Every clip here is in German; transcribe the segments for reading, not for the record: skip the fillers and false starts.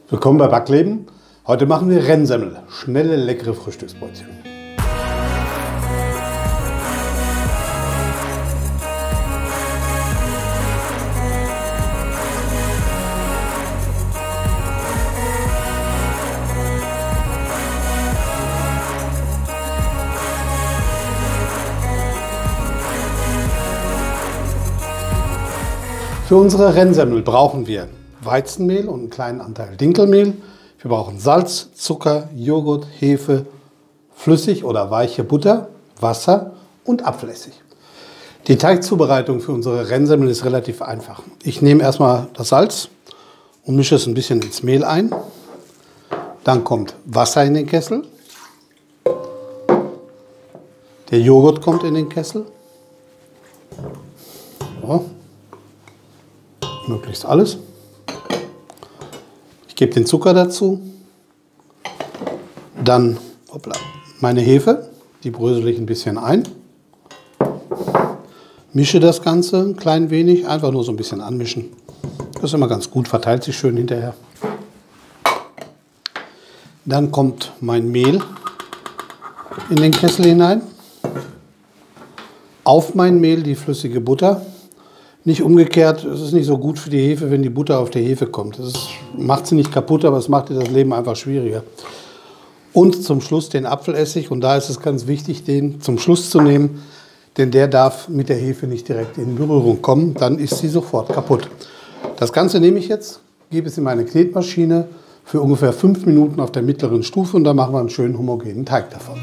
Willkommen bei Backleben. Heute machen wir Rennsemmel, schnelle, leckere Frühstücksbrötchen. Für unsere Rennsemmel brauchen wir Weizenmehl und einen kleinen Anteil Dinkelmehl. Wir brauchen Salz, Zucker, Joghurt, Hefe, flüssig oder weiche Butter, Wasser und Apfelessig. Die Teigzubereitung für unsere Rennsemmel ist relativ einfach. Ich nehme erstmal das Salz und mische es ein bisschen ins Mehl ein. Dann kommt Wasser in den Kessel. Der Joghurt kommt in den Kessel. So. Möglichst alles. Ich gebe den Zucker dazu. Dann meine Hefe, die brösel ich ein bisschen ein. Mische das Ganze ein klein wenig, einfach nur so ein bisschen anmischen. Das ist immer ganz gut, verteilt sich schön hinterher. Dann kommt mein Mehl in den Kessel hinein. Auf mein Mehl die flüssige Butter. Nicht umgekehrt, es ist nicht so gut für die Hefe, wenn die Butter auf der Hefe kommt. Das macht sie nicht kaputt, aber es macht ihr das Leben einfach schwieriger. Und zum Schluss den Apfelessig. Und da ist es ganz wichtig, den zum Schluss zu nehmen, denn der darf mit der Hefe nicht direkt in Berührung kommen. Dann ist sie sofort kaputt. Das Ganze nehme ich jetzt, gebe es in meine Knetmaschine für ungefähr 5 Minuten auf der mittleren Stufe und dann machen wir einen schönen homogenen Teig davon.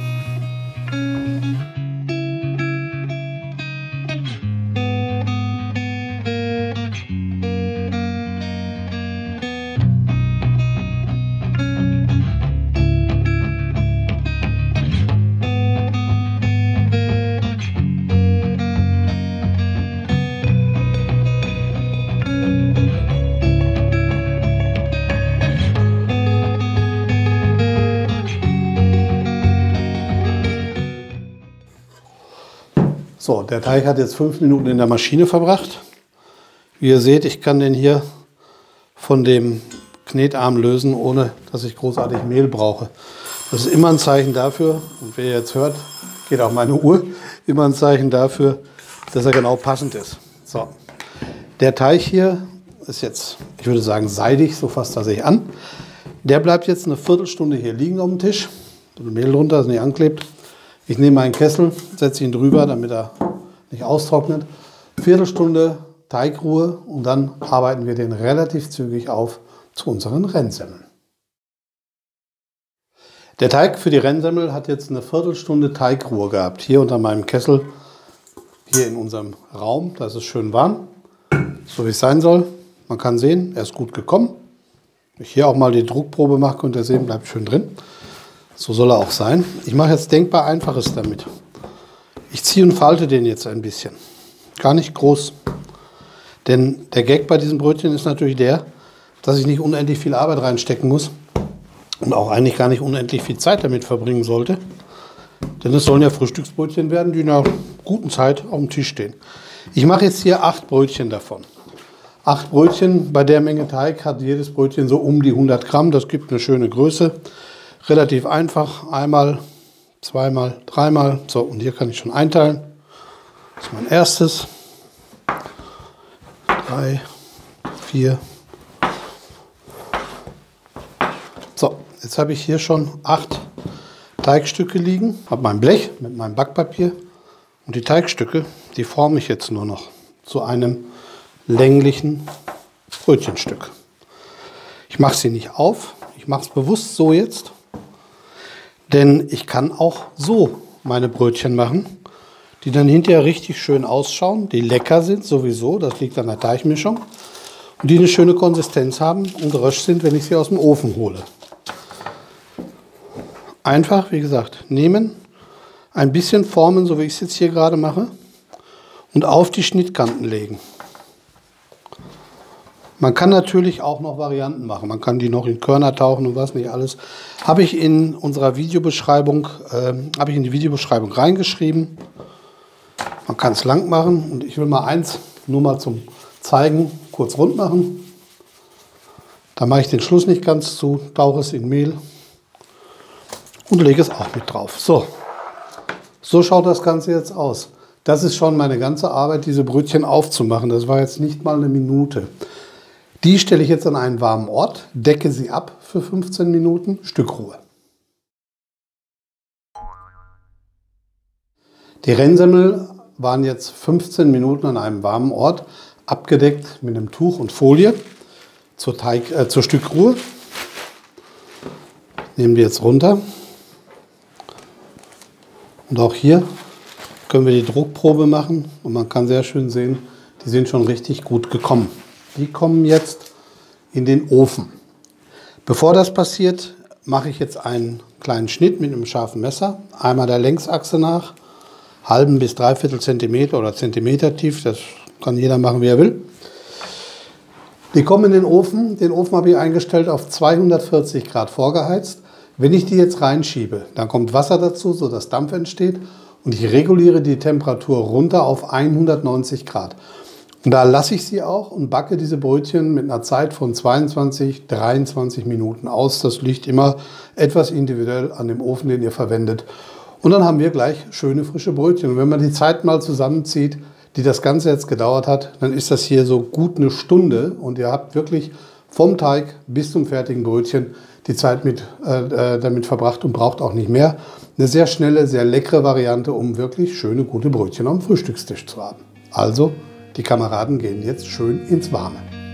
So, der Teig hat jetzt 5 Minuten in der Maschine verbracht. Wie ihr seht, ich kann den hier von dem Knetarm lösen, ohne dass ich großartig Mehl brauche. Das ist immer ein Zeichen dafür, und wer jetzt hört, geht auch meine Uhr, immer ein Zeichen dafür, dass er genau passend ist. So, der Teig hier ist jetzt, ich würde sagen, seidig, so fasst er sich an. Der bleibt jetzt eine Viertelstunde hier liegen auf dem Tisch. So Mehl drunter, dass es nicht anklebt. Ich nehme meinen Kessel, setze ihn drüber, damit er nicht austrocknet. Viertelstunde Teigruhe und dann arbeiten wir den relativ zügig auf zu unseren Rennsemmeln. Der Teig für die Rennsemmel hat jetzt eine Viertelstunde Teigruhe gehabt. Hier unter meinem Kessel, hier in unserem Raum, da ist es schön warm, so wie es sein soll. Man kann sehen, er ist gut gekommen. Wenn ich hier auch mal die Druckprobe mache, könnt ihr sehen, bleibt schön drin. So soll er auch sein. Ich mache jetzt denkbar Einfaches damit. Ich ziehe und falte den jetzt ein bisschen. Gar nicht groß. Denn der Gag bei diesem Brötchen ist natürlich der, dass ich nicht unendlich viel Arbeit reinstecken muss und auch eigentlich gar nicht unendlich viel Zeit damit verbringen sollte. Denn es sollen ja Frühstücksbrötchen werden, die in einer guten Zeit auf dem Tisch stehen. Ich mache jetzt hier 8 Brötchen davon. 8 Brötchen, bei der Menge Teig hat jedes Brötchen so um die 100 Gramm. Das gibt eine schöne Größe. Relativ einfach, einmal, zweimal, dreimal. So, und hier kann ich schon einteilen. Das ist mein erstes. 3, 4. So, jetzt habe ich hier schon 8 Teigstücke liegen. Habe mein Blech mit meinem Backpapier. Und die Teigstücke, die forme ich jetzt nur noch zu einem länglichen Brötchenstück. Ich mache sie nicht auf. Ich mache es bewusst so jetzt. Denn ich kann auch so meine Brötchen machen, die dann hinterher richtig schön ausschauen, die lecker sind sowieso, das liegt an der Teigmischung, und die eine schöne Konsistenz haben und rösch sind, wenn ich sie aus dem Ofen hole. Einfach, wie gesagt, nehmen, ein bisschen formen, so wie ich es jetzt hier gerade mache, und auf die Schnittkanten legen. Man kann natürlich auch noch Varianten machen. Man kann die noch in Körner tauchen und was nicht alles. Habe ich in unserer Videobeschreibung, in die Videobeschreibung reingeschrieben. Man kann es lang machen und ich will mal eins nur mal zum Zeigen kurz rund machen. Da mache ich den Schluss nicht ganz zu, tauche es in Mehl und lege es auch mit drauf. So schaut das Ganze jetzt aus. Das ist schon meine ganze Arbeit, diese Brötchen aufzumachen. Das war jetzt nicht mal eine Minute. Die stelle ich jetzt an einen warmen Ort, decke sie ab für 15 Minuten, Stückruhe. Die Rennsemmel waren jetzt 15 Minuten an einem warmen Ort, abgedeckt mit einem Tuch und Folie zur Stückruhe. Nehmen die jetzt runter. Und auch hier können wir die Druckprobe machen und man kann sehr schön sehen, die sind schon richtig gut gekommen. Die kommen jetzt in den Ofen. Bevor das passiert, mache ich jetzt einen kleinen Schnitt mit einem scharfen Messer. Einmal der Längsachse nach, halben bis dreiviertel Zentimeter oder Zentimeter tief. Das kann jeder machen, wie er will. Die kommen in den Ofen. Den Ofen habe ich eingestellt auf 240 Grad vorgeheizt. Wenn ich die jetzt reinschiebe, dann kommt Wasser dazu, sodass Dampf entsteht. Und ich reguliere die Temperatur runter auf 190 Grad. Und da lasse ich sie auch und backe diese Brötchen mit einer Zeit von 22, 23 Minuten aus. Das liegt immer etwas individuell an dem Ofen, den ihr verwendet. Und dann haben wir gleich schöne frische Brötchen. Und wenn man die Zeit mal zusammenzieht, die das Ganze jetzt gedauert hat, dann ist das hier so gut eine Stunde. Und ihr habt wirklich vom Teig bis zum fertigen Brötchen die Zeit damit verbracht und braucht auch nicht mehr. Eine sehr schnelle, sehr leckere Variante, um wirklich schöne, gute Brötchen am Frühstückstisch zu haben. Also, die Kameraden gehen jetzt schön ins Warme.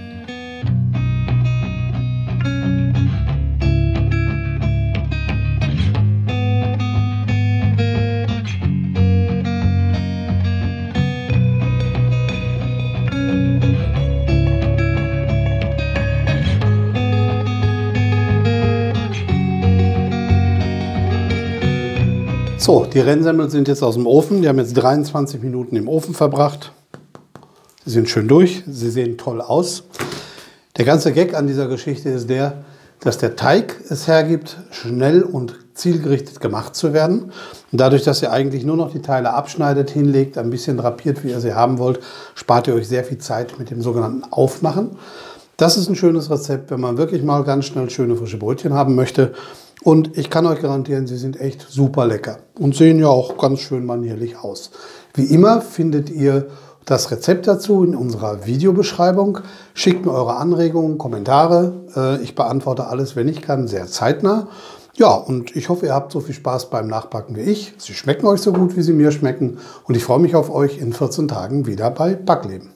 So, die Rennsemmeln sind jetzt aus dem Ofen. Die haben jetzt 23 Minuten im Ofen verbracht. Sie sind schön durch, sie sehen toll aus. Der ganze Gag an dieser Geschichte ist der, dass der Teig es hergibt, schnell und zielgerichtet gemacht zu werden. Und dadurch, dass ihr eigentlich nur noch die Teile abschneidet, hinlegt, ein bisschen drapiert, wie ihr sie haben wollt, spart ihr euch sehr viel Zeit mit dem sogenannten Aufmachen. Das ist ein schönes Rezept, wenn man wirklich mal ganz schnell schöne frische Brötchen haben möchte. Und ich kann euch garantieren, sie sind echt super lecker und sehen ja auch ganz schön manierlich aus. Wie immer findet ihr das Rezept dazu in unserer Videobeschreibung. Schickt mir eure Anregungen, Kommentare. Ich beantworte alles, wenn ich kann, sehr zeitnah. Ja, und ich hoffe, ihr habt so viel Spaß beim Nachbacken wie ich. Sie schmecken euch so gut, wie sie mir schmecken. Und ich freue mich auf euch in 14 Tagen wieder bei Backleben.